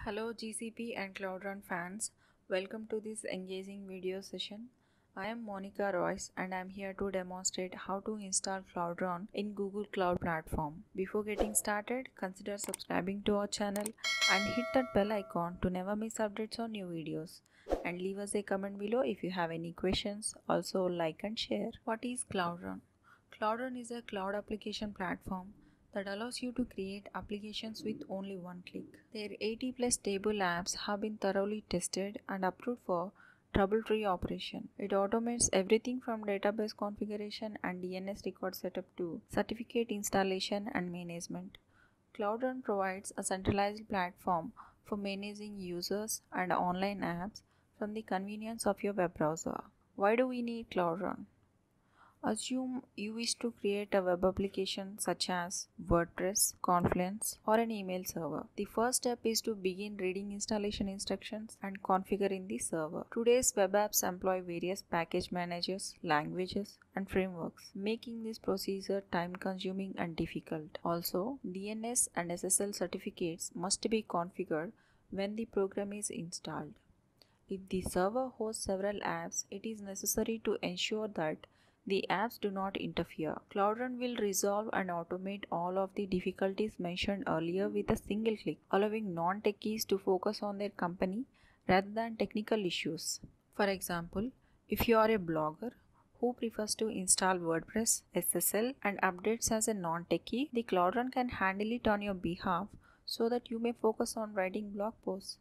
Hello GCP and Cloudron fans, welcome to this engaging video session. I am Monica Royce and I am here to demonstrate how to install Cloudron in Google Cloud Platform. Before getting started, consider subscribing to our channel and hit that bell icon to never miss updates on new videos. And leave us a comment below if you have any questions. Also like and share. What is Cloudron? Cloudron is a cloud application platform that allows you to create applications with only one click. Their 80 plus stable apps have been thoroughly tested and approved for trouble-free operation. It automates everything from database configuration and DNS record setup to certificate installation and management. Cloudron provides a centralized platform for managing users and online apps from the convenience of your web browser. Why do we need Cloudron? Assume you wish to create a web application such as WordPress, Confluence, or an email server. The first step is to begin reading installation instructions and configuring the server. Today's web apps employ various package managers, languages, and frameworks, making this procedure time-consuming and difficult. Also, DNS and SSL certificates must be configured when the program is installed. If the server hosts several apps, it is necessary to ensure that the apps do not interfere. Cloudron will resolve and automate all of the difficulties mentioned earlier with a single click, allowing non-techies to focus on their company rather than technical issues. For example, if you are a blogger who prefers to install WordPress, SSL, and updates as a non-techie, the Cloudron can handle it on your behalf so that you may focus on writing blog posts.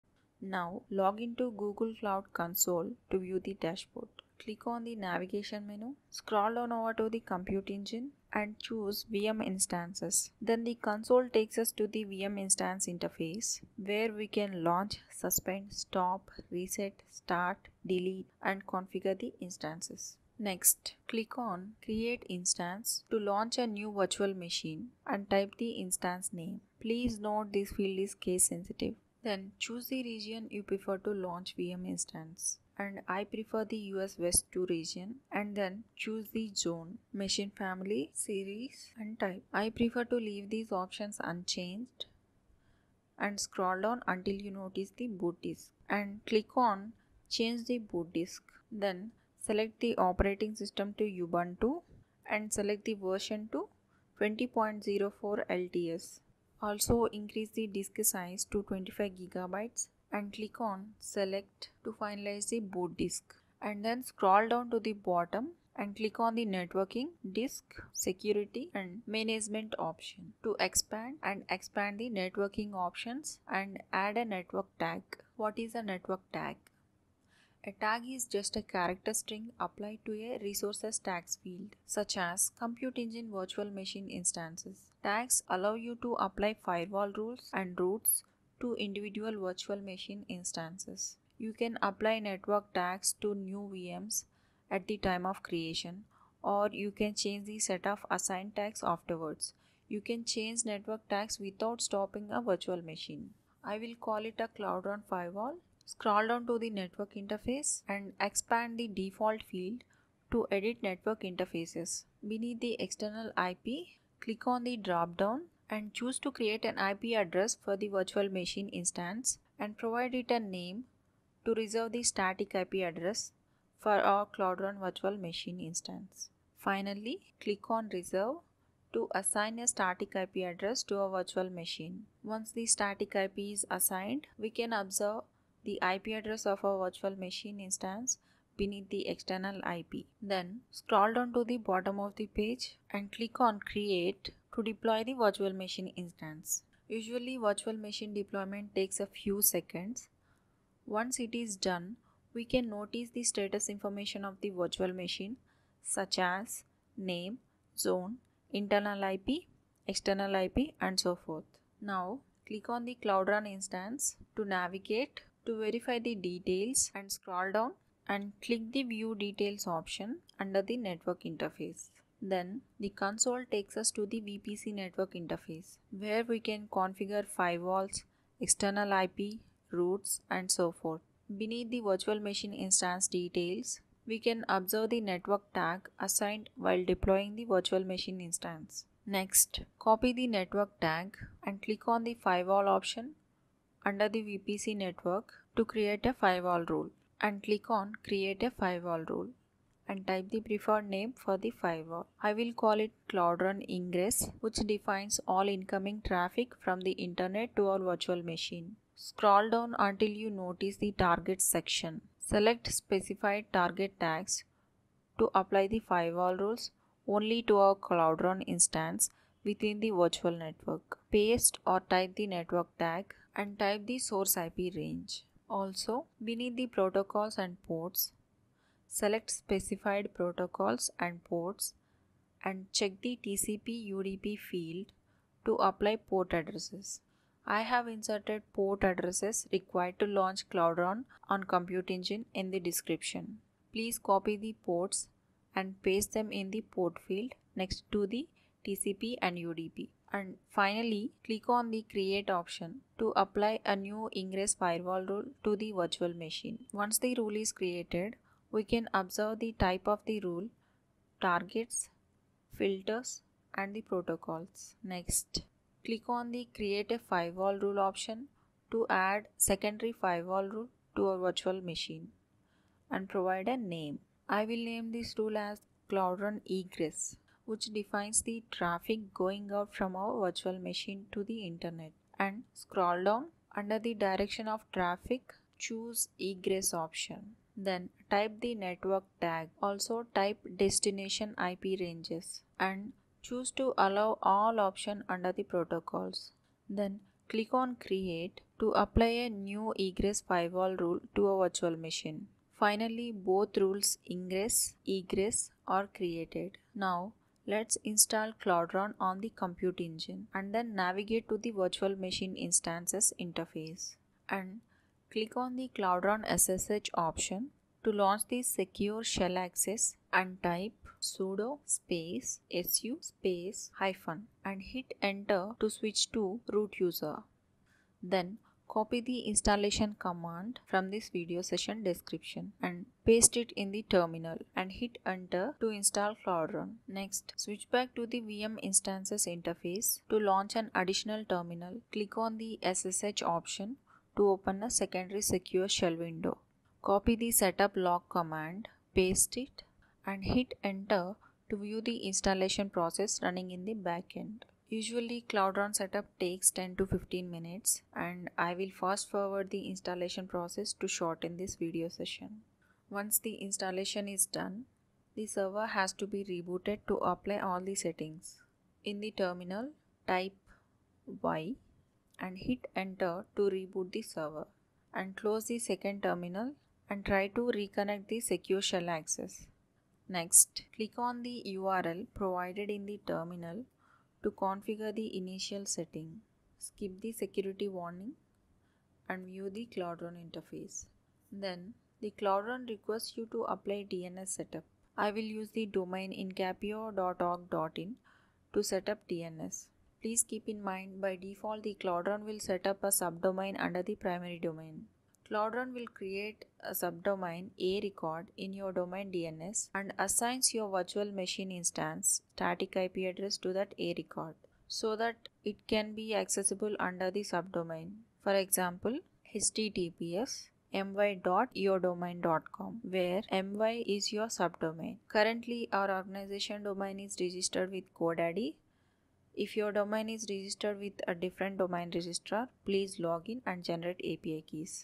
Now log into Google Cloud Console to view the dashboard. Click on the navigation menu, scroll down over to the compute engine and choose VM instances. Then the console takes us to the VM instance interface where we can launch, suspend, stop, reset, start, delete and configure the instances. Next, click on Create Instance to launch a new virtual machine and type the instance name. Please note this field is case sensitive. Then choose the region you prefer to launch VM instance, and I prefer the US West 2 region, and then choose the zone, machine family, series and type. I prefer to leave these options unchanged and scroll down until you notice the boot disk and click on Change the boot disk. Then select the operating system to Ubuntu and select the version to 20.04 LTS. Also increase the disk size to 25 GB and click on Select to finalize the boot disk. And then scroll down to the bottom and click on the Networking, Disk, Security and Management option to expand the networking options and add a network tag. What is a network tag? A tag is just a character string applied to a resources tags field, such as compute engine virtual machine instances. Tags allow you to apply firewall rules and routes to individual virtual machine instances. You can apply network tags to new VMs at the time of creation, or you can change the set of assigned tags afterwards. You can change network tags without stopping a virtual machine. I will call it a Cloudron firewall. Scroll down to the network interface and expand the default field to edit network interfaces. Beneath the external IP, click on the drop down and choose to create an IP address for the virtual machine instance and provide it a name to reserve the static IP address for our Cloudron virtual machine instance. Finally, click on Reserve to assign a static IP address to a virtual machine. Once the static IP is assigned, we can observe the IP address of a virtual machine instance beneath the external IP. Then scroll down to the bottom of the page and click on Create to deploy the virtual machine instance. Usually virtual machine deployment takes a few seconds. Once it is done, we can notice the status information of the virtual machine such as name, zone, internal IP, external IP and so forth. Now click on the Cloudron instance to navigate to verify the details and scroll down and click the View Details option under the network interface. Then the console takes us to the VPC network interface where we can configure firewalls, external IP, routes and so forth. Beneath the virtual machine instance details, we can observe the network tag assigned while deploying the virtual machine instance. Next, copy the network tag and click on the firewall option under the VPC network to create a firewall rule and click on Create a Firewall Rule and type the preferred name for the firewall. I will call it Cloudron Ingress, which defines all incoming traffic from the internet to our virtual machine. Scroll down until you notice the Targets section. Select specified target tags to apply the firewall rules only to our Cloudron instance within the virtual network. Paste or type the network tag and type the source IP range. Also, beneath the protocols and ports, select specified protocols and ports and check the TCP UDP field to apply port addresses. I have inserted port addresses required to launch Cloudron on Compute Engine in the description. Please copy the ports and paste them in the port field next to the TCP and UDP. And finally, click on the Create option to apply a new Ingress firewall rule to the virtual machine. Once the rule is created, we can observe the type of the rule, targets, filters, and the protocols. Next, click on the Create a Firewall Rule option to add secondary firewall rule to our virtual machine and provide a name. I will name this rule as Cloudron Egress, which defines the traffic going out from our virtual machine to the internet. And scroll down under the direction of traffic, choose Egress option. Then type the network tag. Also type destination IP ranges and choose to allow all option under the protocols. Then click on Create to apply a new Egress firewall rule to a virtual machine. Finally, both rules Ingress, Egress are created. Now, let's install Cloudron on the Compute Engine and then navigate to the virtual machine instances interface and click on the Cloudron SSH option to launch the secure shell access and type sudo space su space hyphen and hit enter to switch to root user. Then copy the installation command from this video session description and paste it in the terminal and hit enter to install Cloudron. Next, switch back to the VM instances interface to launch an additional terminal. Click on the SSH option to open a secondary secure shell window. Copy the setup log command, paste it and hit enter to view the installation process running in the backend. Usually Cloudron setup takes 10 to 15 minutes and I will fast forward the installation process to shorten this video session. Once the installation is done, the server has to be rebooted to apply all the settings. In the terminal, type Y and hit enter to reboot the server and close the second terminal and try to reconnect the secure shell access. Next, click on the URL provided in the terminal to configure the initial setting. Skip the security warning and view the Cloudron interface. Then the Cloudron requests you to apply DNS setup. I will use the domain incapio.org.in to set up DNS. Please keep in mind, by default the Cloudron will set up a subdomain under the primary domain. Cloudron will create a subdomain A record in your domain DNS and assigns your virtual machine instance static IP address to that A record so that it can be accessible under the subdomain. For example, https my.yourdomain.com, where my is your subdomain. Currently, our organization domain is registered with GoDaddy. If your domain is registered with a different domain registrar, please log in and generate API keys.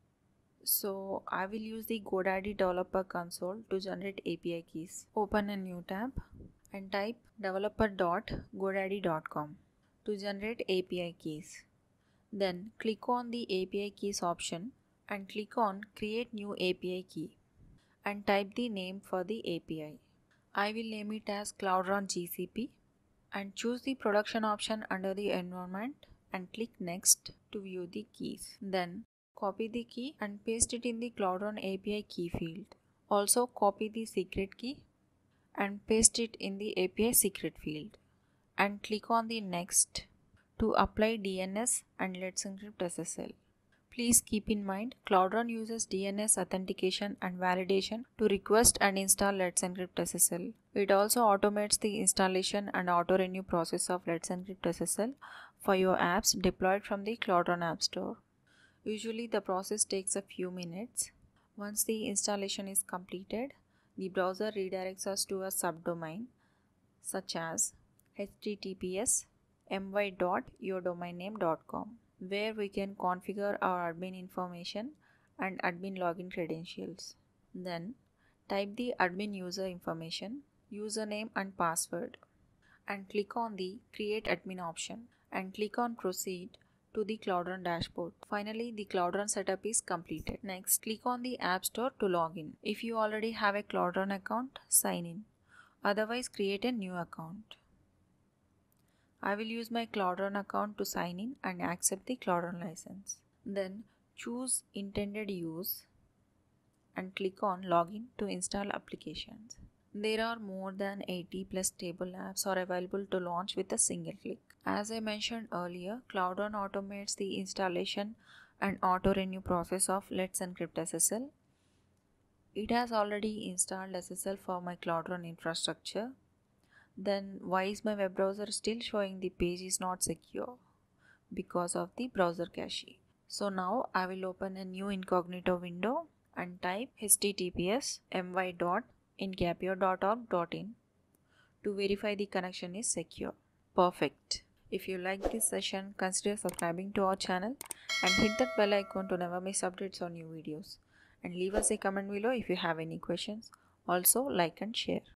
So I will use the GoDaddy developer console to generate API keys. Open a new tab and type developer.godaddy.com to generate API keys. Then click on the API keys option and click on Create New API Key and type the name for the API. I will name it as Cloudron GCP and choose the production option under the environment and click Next to view the keys. Then copy the key and paste it in the Cloudron API key field. Also copy the secret key and paste it in the API secret field and click on the Next to apply DNS and Let's Encrypt SSL. Please keep in mind, Cloudron uses DNS authentication and validation to request and install Let's Encrypt SSL. It also automates the installation and auto-renew process of Let's Encrypt SSL for your apps deployed from the Cloudron App Store. Usually the process takes a few minutes. Once the installation is completed, the browser redirects us to a subdomain such as https://my.yourdomainname.com, where we can configure our admin information and admin login credentials. Then type the admin user information, username and password, and click on the Create Admin option and click on Proceed to the Cloudron dashboard. Finally, the Cloudron setup is completed. Next, click on the App Store to log in. If you already have a Cloudron account, sign in. Otherwise, create a new account. I will use my Cloudron account to sign in and accept the Cloudron license. Then choose Intended Use and click on Login to install applications. There are more than 80 plus stable apps are available to launch with a single click. As I mentioned earlier, Cloudron automates the installation and auto-renew process of Let's Encrypt SSL. It has already installed SSL for my Cloudron infrastructure. Then why is my web browser still showing the page is not secure? Because of the browser cache. So now I will open a new incognito window and type https://my.incapio.org.in to verify the connection is secure. Perfect. If you like this session, consider subscribing to our channel and hit that bell icon to never miss updates on new videos. And leave us a comment below if you have any questions. Also, like and share.